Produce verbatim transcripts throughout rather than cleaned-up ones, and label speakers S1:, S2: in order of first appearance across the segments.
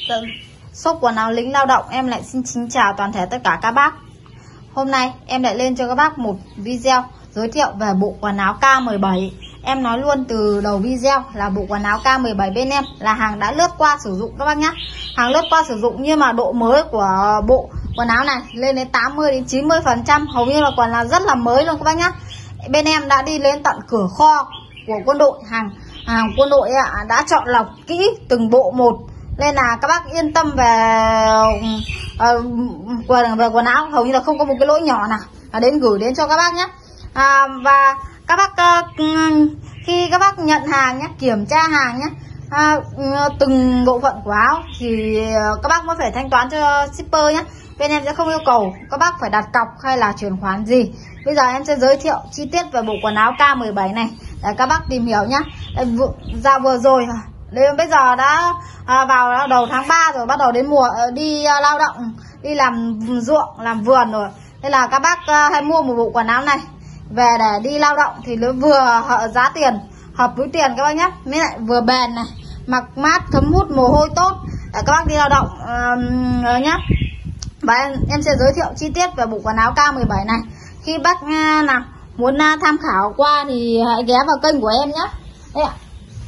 S1: Shop quần áo lính lao động em lại xin kính chào toàn thể tất cả các bác. Hôm nay em lại lên cho các bác một video giới thiệu về bộ quần áo K mười bảy. Em nói luôn từ đầu video là bộ quần áo K mười bảy bên em là hàng đã lướt qua sử dụng các bác nhé. Hàng lướt qua sử dụng nhưng mà độ mới của bộ quần áo này lên đến tám mươi đến chín mươi phần trăm, hầu như là quần áo rất là mới luôn các bác nhé. Bên em đã đi lên tận cửa kho của quân đội, hàng hàng quân đội ạ, đã chọn lọc kỹ từng bộ một, nên là các bác yên tâm về uh, quần về quần áo, hầu như là không có một cái lỗi nhỏ nào à, đến gửi đến cho các bác nhé. À, và các bác uh, khi các bác nhận hàng nhé, kiểm tra hàng nhé, à, từng bộ phận của áo thì các bác mới phải thanh toán cho shipper nhé. Bên em sẽ không yêu cầu các bác phải đặt cọc hay là chuyển khoản gì. Bây giờ em sẽ giới thiệu chi tiết về bộ quần áo K mười bảy này để các bác tìm hiểu nhé. Dạo vừa rồi đến bây giờ đã à, vào đầu tháng ba rồi, bắt đầu đến mùa đi à, lao động, đi làm ruộng, làm vườn rồi. Nên là các bác à, hay mua một bộ quần áo này về để đi lao động thì nó vừa giá tiền hợp với tiền các bác nhé, mới lại vừa bền này, mặc mát, thấm hút mồ hôi tốt để các bác đi lao động à, nhé. Và em, em sẽ giới thiệu chi tiết về bộ quần áo K mười bảy này. Khi bác à, nào muốn à, tham khảo qua thì hãy ghé vào kênh của em nhé. Đây ạ.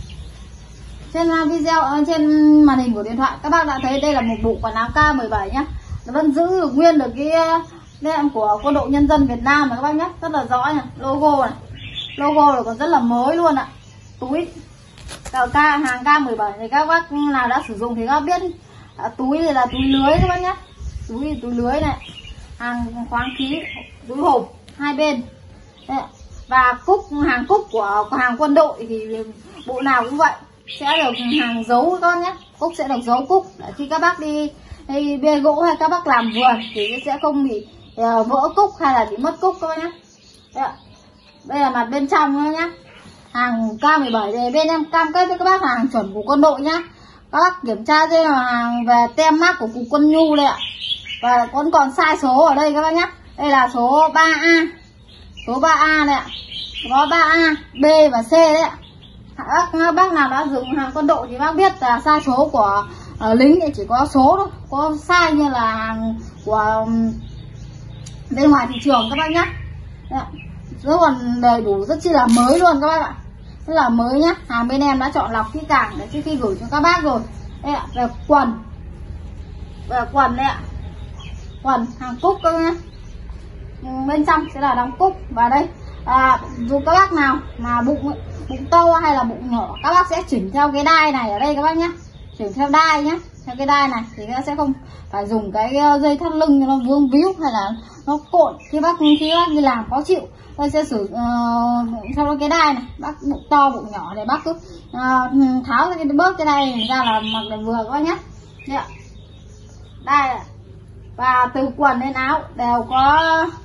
S1: Trên video, trên màn hình của điện thoại các bác đã thấy đây là một bộ quần áo K mười bảy nhé. Nó vẫn giữ được nguyên được cái tem của Quân đội Nhân dân Việt Nam này các bác nhé, rất là rõ này, logo này, logo này còn rất là mới luôn ạ. Túi K, hàng K mười bảy thì các bác nào đã sử dụng thì các bác biết. À, túi này là túi lưới các bác nhé, túi túi lưới này, hàng khoáng khí, túi hộp hai bên. Đây, và cúc, hàng cúc của, của hàng quân đội thì bộ nào cũng vậy, sẽ được hàng giấu con nhé. Cúc sẽ được giấu cúc để khi các bác đi, đi bê gỗ hay các bác làm vườn thì sẽ không bị uh, vỡ cúc hay là bị mất cúc các bác nhé. Đây, đây là mặt bên trong nhé. Hàng K mười bảy này bên em cam kết với các bác là hàng chuẩn của quân đội nhá. Các bác kiểm tra đây là hàng về tem mác của cục quân nhu đây ạ. Và vẫn còn sai số ở đây các bác nhé. Đây là số ba A, số ba A đây ạ, có ba A, B và C đấy ạ. Bác, bác nào đã dùng hàng quân đội thì bác biết là sai số của uh, lính thì chỉ có số thôi, có sai như là hàng của um, bên ngoài thị trường các bác nhé. Rất còn đầy đủ, rất chi là mới luôn các bác ạ, rất là mới nhá. Hàng bên em đã chọn lọc kỹ càng để trước khi gửi cho các bác rồi. Đây ạ, về quần, về quần đây ạ, quần hàng cúc các nhá, bên trong sẽ là đóng cúc. Và đây à, dù các bác nào mà bụng bụng to hay là bụng nhỏ, các bác sẽ chỉnh theo cái đai này ở đây các bác nhé, chỉnh theo đai nhé, theo cái đai này thì nó sẽ không phải dùng cái dây thắt lưng cho nó vương víu hay là nó cộn khi bác khi bác đi làm khó chịu. Tôi sẽ sử uh, theo cái đai này, bác bụng to bụng nhỏ để bác cứ uh, tháo cái bớt cái đai này ra là mặc được vừa các bác nhé. Đây ạ, đây. Và từ quần đến áo đều có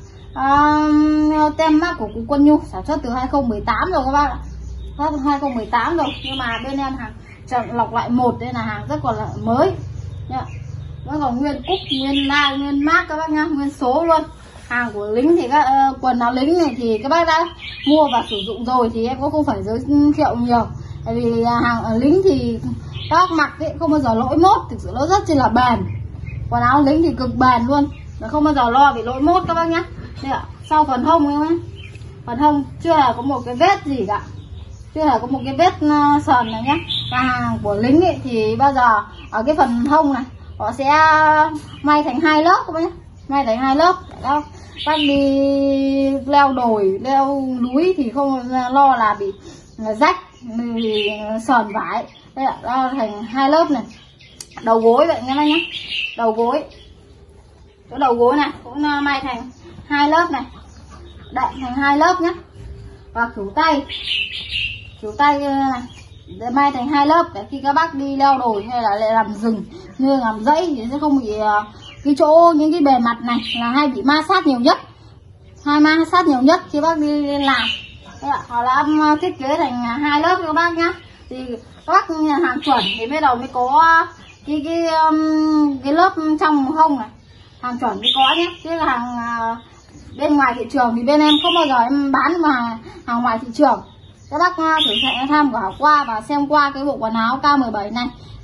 S1: uh, tem mác của cục quân nhu, sản xuất từ hai không một tám rồi các bác ạ, hai không một tám rồi, nhưng mà bên em hàng chọn lọc lại một đây là hàng rất còn là mới. Vẫn còn nguyên cúc, nguyên lai, nguyên mác các bác nhá, nguyên số luôn. Hàng của lính thì các uh, quần áo lính này thì các bác đã mua và sử dụng rồi thì em cũng không phải giới thiệu nhiều. Tại vì hàng ở lính thì các bác mặc ấy không bao giờ lỗi mốt, thực sự nó rất chi là bền. Quần áo lính thì cực bền luôn, không bao giờ lo bị lỗi mốt các bác nhá. Đây ạ, sau phần hông ấy, phần hông chưa là có một cái vết gì cả, chưa là có một cái vết uh, sờn này nhá. Và hàng của lính ấy thì bao giờ ở cái phần hông này họ sẽ may thành hai lớp các bác nhé, may thành hai lớp để các bác đi leo đồi, leo núi thì không lo là bị rách, bị sờn vải. Đây là thành hai lớp này. Đầu gối vậy nhé nhé, đầu gối, cái đầu gối này cũng may thành hai lớp này, đậy thành hai lớp nhé. Và khỉu tay, khỉu tay này để may thành hai lớp để khi các bác đi leo đồi hay là lại làm rừng như làm dãy thì sẽ không bị uh, cái chỗ những cái bề mặt này là hay bị ma sát nhiều nhất, hai ma sát nhiều nhất khi bác đi lên làm. Đấy ạ, họ đã thiết kế thành hai lớp các bác nhá. Thì các bác hàng chuẩn thì bắt đầu mới có cái cái um, cái lớp trong hông này, hàng chuẩn mới có nhé. Chứ là hàng uh, bên ngoài thị trường thì bên em không bao giờ em bán mà hàng, hàng ngoài thị trường. Các bác thử tham khảo qua và xem qua cái bộ quần áo K mười bảy này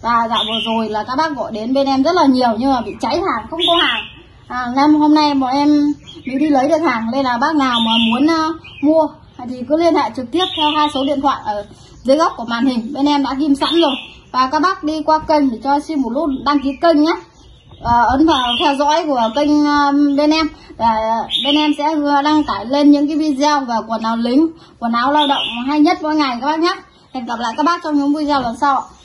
S1: Và dạo vừa rồi là các bác gọi đến bên em rất là nhiều nhưng mà bị cháy hàng, không có hàng. À, nên hôm nay bọn em mới đi lấy được hàng, nên là bác nào mà muốn uh, mua thì cứ liên hệ trực tiếp theo hai số điện thoại ở dưới góc của màn hình, bên em đã ghim sẵn rồi. Và các bác đi qua kênh thì cho xin một nút đăng ký kênh nhé, à, ấn vào theo dõi của kênh uh, bên em, để bên em sẽ đăng tải lên những cái video về quần áo lính, quần áo lao động hay nhất mỗi ngày các bác nhé. Hẹn gặp lại các bác trong những video lần sau.